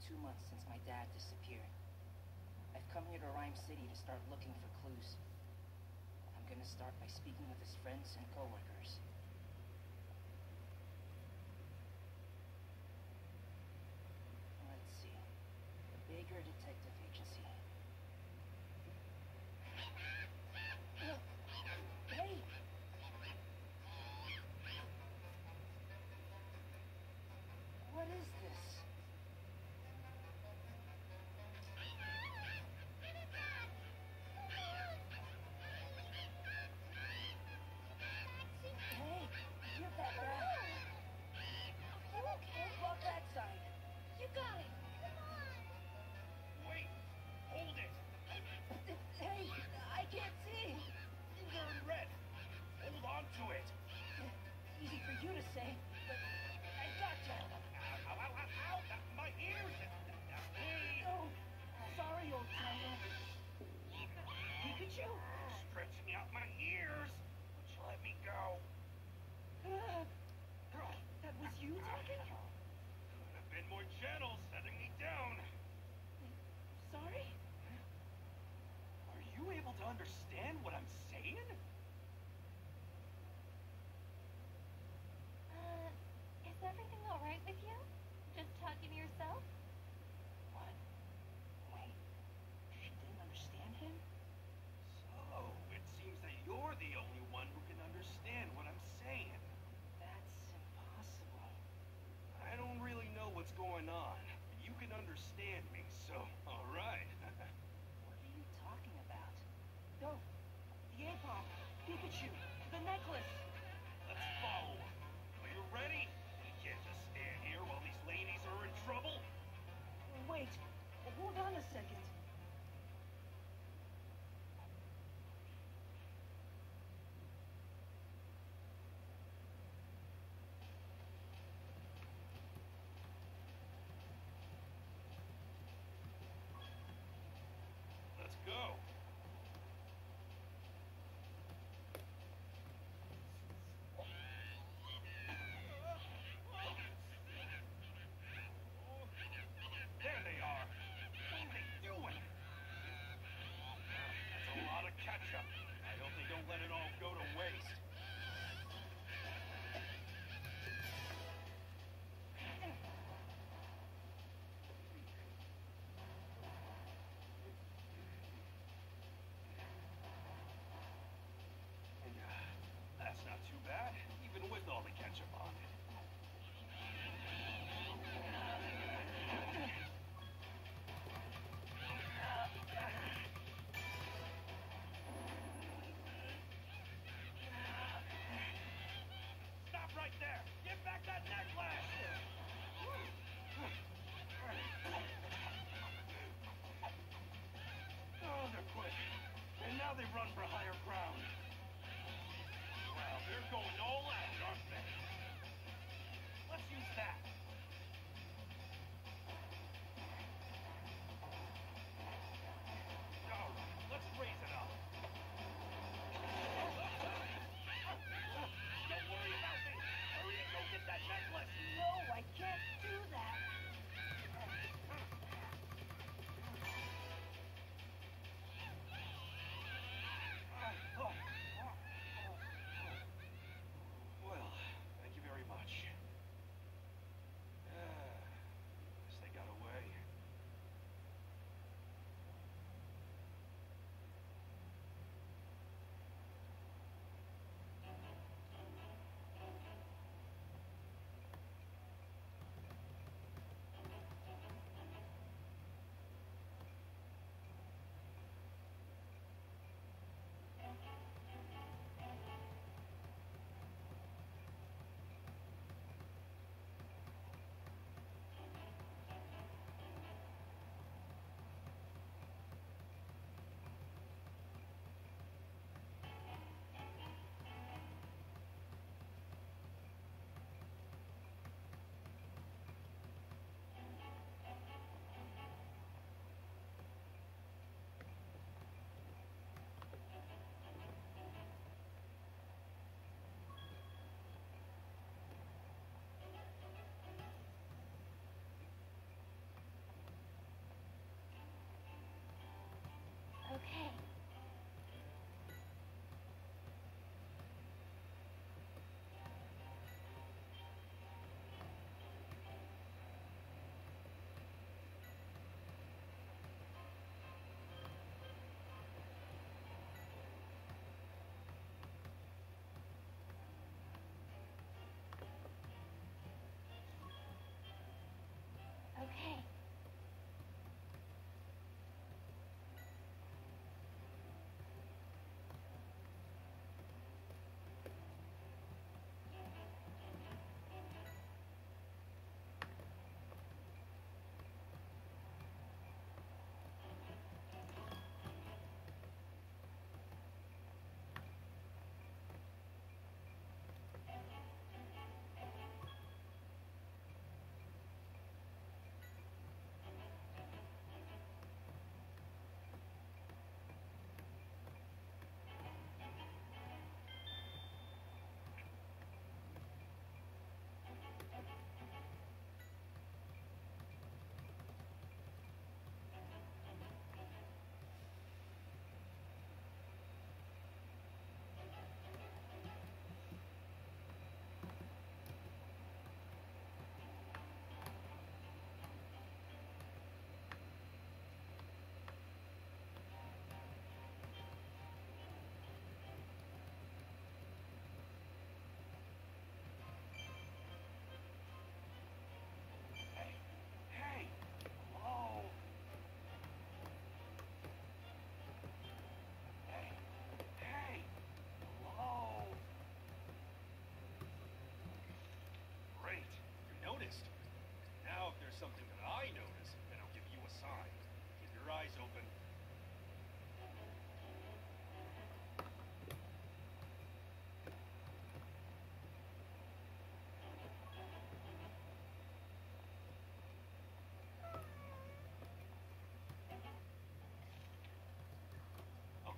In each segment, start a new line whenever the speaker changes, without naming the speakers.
2 months since my dad disappeared. I've come here to Rhyme City to start looking for clues. I'm gonna start by speaking with his friends and coworkers. Let's see. The Baker Detective Agency. Hey! What is this? Hey! Get that rat! You okay? Walk that side. You got it! Come on!
Wait! Hold it!
Hey! I can't see!
They're in red! Hold on to it!
Easy for you to say, but I gotcha!
Ow, ow, ow, ow, ow! My ears! Hey!
Oh, sorry, old timer. Pikachu?
Stretching out my ears! Would you let me go?
That was you talking?
Could have been more gentle setting me down.
Sorry?
Are you able to understand what I'm saying?
Is everything alright with you? Just talking to yourself?
What? Wait, she didn't understand him?
So, it seems that you're the only one who can understand what I'm saying.
That's impossible.
I don't really know what's going on, but you can understand me, so alright.
What are you talking about? Go! The A-bomb! Pikachu! The necklace!
Let's follow. Are you ready? We can't just stand here while these ladies are in trouble.
Wait! Hold on a second.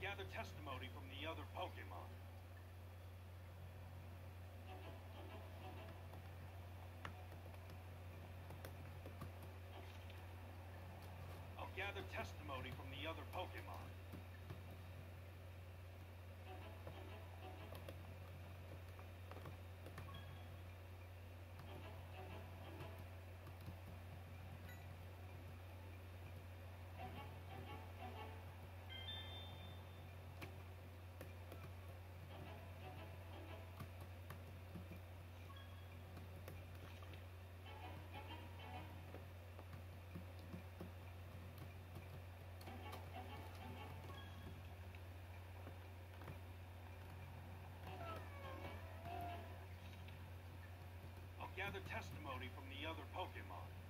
gather testimony from the other Pokemon. I'll gather testimony from the other Pokemon. Gather testimony from the other Pokemon.